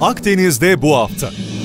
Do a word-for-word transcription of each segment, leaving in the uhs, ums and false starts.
Akdeniz'de bu hafta.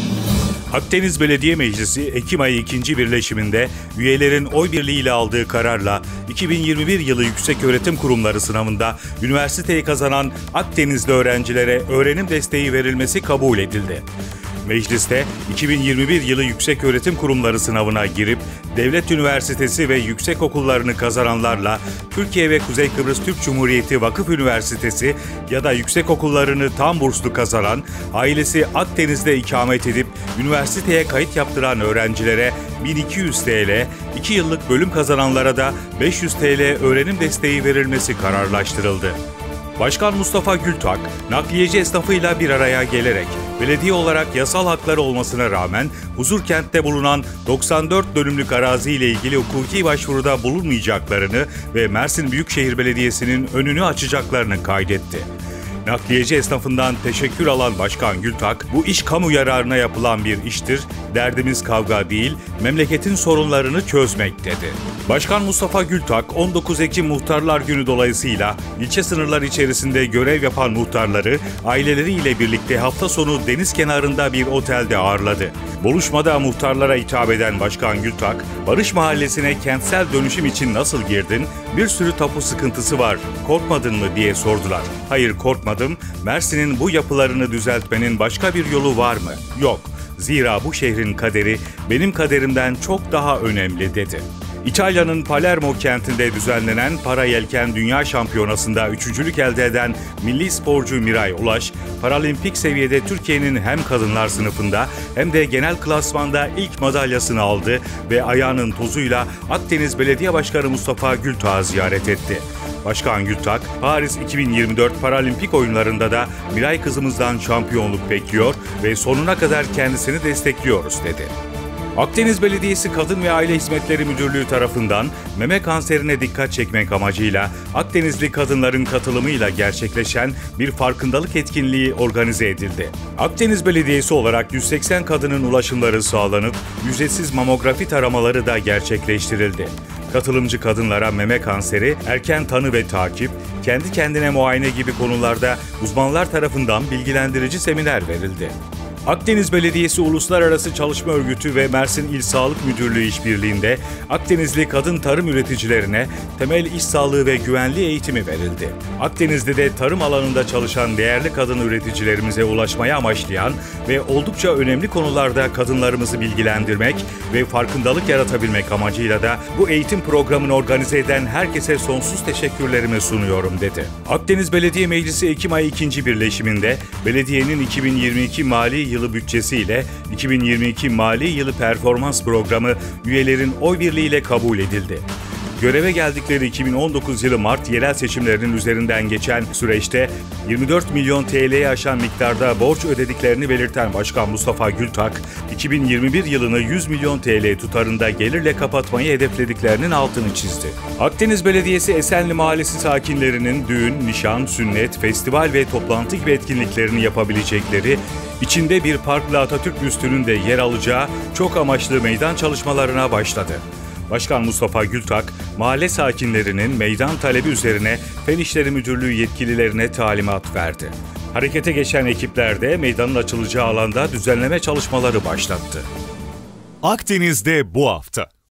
Akdeniz Belediye Meclisi Ekim ayı ikinci birleşiminde üyelerin oy birliğiyle aldığı kararla iki bin yirmi bir yılı Yükseköğretim Kurumları sınavında üniversiteyi kazanan Akdenizli öğrencilere öğrenim desteği verilmesi kabul edildi. Mecliste iki bin yirmi bir yılı Yükseköğretim Kurumları sınavına girip devlet üniversitesi ve yüksek okullarını kazananlarla Türkiye ve Kuzey Kıbrıs Türk Cumhuriyeti Vakıf Üniversitesi ya da yüksek okullarını tam burslu kazanan, ailesi Akdeniz'de ikamet edip üniversiteye kayıt yaptıran öğrencilere bin iki yüz TL, iki yıllık bölüm kazananlara da beş yüz TL öğrenim desteği verilmesi kararlaştırıldı. Başkan Mustafa Gültak, nakliyeci esnafıyla bir araya gelerek belediye olarak yasal hakları olmasına rağmen Huzurkent'te bulunan doksan dört dönümlük arazi ile ilgili hukuki başvuruda bulunmayacaklarını ve Mersin Büyükşehir Belediyesi'nin önünü açacaklarını kaydetti. Nakliyeci esnafından teşekkür alan Başkan Gültak, bu iş kamu yararına yapılan bir iştir, derdimiz kavga değil, memleketin sorunlarını çözmek dedi. Başkan Mustafa Gültak, on dokuz Ekim Muhtarlar Günü dolayısıyla ilçe sınırları içerisinde görev yapan muhtarları aileleriyle birlikte hafta sonu deniz kenarında bir otelde ağırladı. Buluşmada muhtarlara hitap eden Başkan Gültak, Barış Mahallesi'ne kentsel dönüşüm için nasıl girdin, bir sürü tapu sıkıntısı var, korkmadın mı diye sordular. Hayır korkmadım, Mersin'in bu yapılarını düzeltmenin başka bir yolu var mı? Yok. Zira bu şehrin kaderi benim kaderimden çok daha önemli dedi. İtalya'nın Palermo kentinde düzenlenen Para Yelken Dünya Şampiyonası'nda üçüncülük elde eden milli sporcu Miray Ulaş, paralimpik seviyede Türkiye'nin hem kadınlar sınıfında hem de genel klasmanda ilk madalyasını aldı ve ayağının tozuyla Akdeniz Belediye Başkanı Mustafa Gültak'ı ziyaret etti. Başkan Gültak, Paris iki bin yirmi dört Paralimpik oyunlarında da Miray kızımızdan şampiyonluk bekliyor ve sonuna kadar kendisini destekliyoruz dedi. Akdeniz Belediyesi Kadın ve Aile Hizmetleri Müdürlüğü tarafından meme kanserine dikkat çekmek amacıyla Akdenizli kadınların katılımıyla gerçekleşen bir farkındalık etkinliği organize edildi. Akdeniz Belediyesi olarak yüz seksen kadının ulaşımları sağlanıp ücretsiz mamografi taramaları da gerçekleştirildi. Katılımcı kadınlara meme kanseri, erken tanı ve takip, kendi kendine muayene gibi konularda uzmanlar tarafından bilgilendirici seminer verildi. Akdeniz Belediyesi Uluslararası Çalışma Örgütü ve Mersin İl Sağlık Müdürlüğü işbirliğinde Akdenizli kadın tarım üreticilerine temel iş sağlığı ve güvenliği eğitimi verildi. Akdeniz'de de tarım alanında çalışan değerli kadın üreticilerimize ulaşmaya amaçlayan ve oldukça önemli konularda kadınlarımızı bilgilendirmek ve farkındalık yaratabilmek amacıyla da bu eğitim programını organize eden herkese sonsuz teşekkürlerimi sunuyorum dedi. Akdeniz Belediye Meclisi Ekim ayı ikinci birleşiminde belediyenin iki bin yirmi iki mali yılı bütçesiyle iki bin yirmi iki mali yılı performans programı üyelerin oy birliğiyle kabul edildi. Göreve geldikleri iki bin on dokuz yılı Mart yerel seçimlerinin üzerinden geçen süreçte yirmi dört milyon T L'ye aşan miktarda borç ödediklerini belirten Başkan Mustafa Gültak, iki bin yirmi bir yılını yüz milyon T L tutarında gelirle kapatmayı hedeflediklerinin altını çizdi. Akdeniz Belediyesi Esenli Mahallesi sakinlerinin düğün, nişan, sünnet, festival ve toplantı gibi etkinliklerini yapabilecekleri, içinde bir parkla Atatürk büstünün de yer alacağı çok amaçlı meydan çalışmalarına başladı. Başkan Mustafa Gültak, mahalle sakinlerinin meydan talebi üzerine Fen İşleri Müdürlüğü yetkililerine talimat verdi. Harekete geçen ekipler de meydanın açılacağı alanda düzenleme çalışmaları başlattı. Akdeniz'de bu hafta.